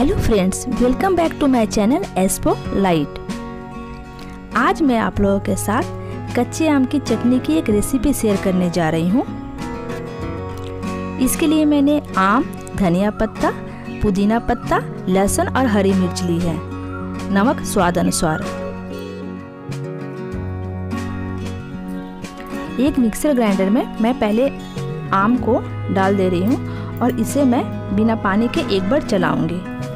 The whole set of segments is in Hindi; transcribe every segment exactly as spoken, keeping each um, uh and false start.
Hello friends, welcome back to my channel एस्पो लाइट। आज मैं आप लोगों के साथ कच्चे आम की चटनी की एक रेसिपी शेयर करने जा रही हूँ। इसके लिए मैंने आम, धनिया पत्ता, पुदीना पत्ता, लहसुन और हरी मिर्च ली है। नमक स्वाद अनुसार। एक मिक्सर ग्राइंडर में मैं पहले आम को डाल दे रही हूँ और इसे मैं बिना पानी के एक बार चलाऊंगी।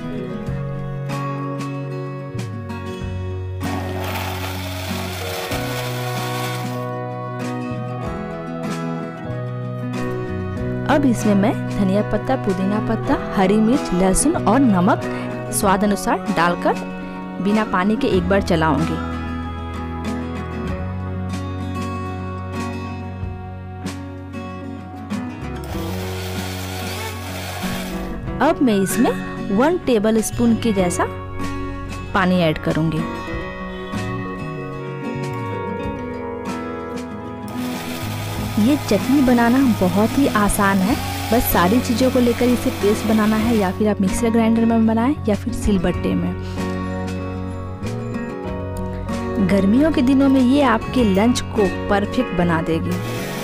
अब इसमें मैं धनिया पत्ता, पुदीना पत्ता, हरी मिर्च, लहसुन और नमक स्वाद अनुसार डालकर बिना पानी के एक बार चलाऊंगी। अब मैं इसमें वन टेबल स्पून के जैसा पानी ऐड करूंगी। ये चटनी बनाना बहुत ही आसान है। बस सारी चीज़ों को लेकर इसे पेस्ट बनाना है, या फिर आप मिक्सर ग्राइंडर में बनाएं या फिर सिलबट्टे में। गर्मियों के दिनों में ये आपके लंच को परफेक्ट बना देगी।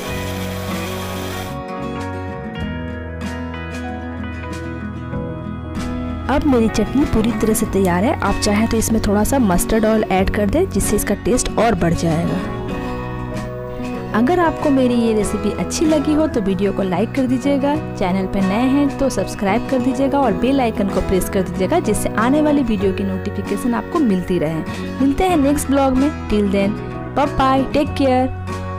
अब मेरी चटनी पूरी तरह से तैयार है। आप चाहें तो इसमें थोड़ा सा मस्टर्ड ऑयल ऐड कर दें, जिससे इसका टेस्ट और बढ़ जाएगा। अगर आपको मेरी ये रेसिपी अच्छी लगी हो तो वीडियो को लाइक कर दीजिएगा। चैनल पर नए हैं तो सब्सक्राइब कर दीजिएगा और बेल आइकन को प्रेस कर दीजिएगा, जिससे आने वाली वीडियो की नोटिफिकेशन आपको मिलती रहे। मिलते हैं नेक्स्ट ब्लॉग में। Till then, bye bye, take care.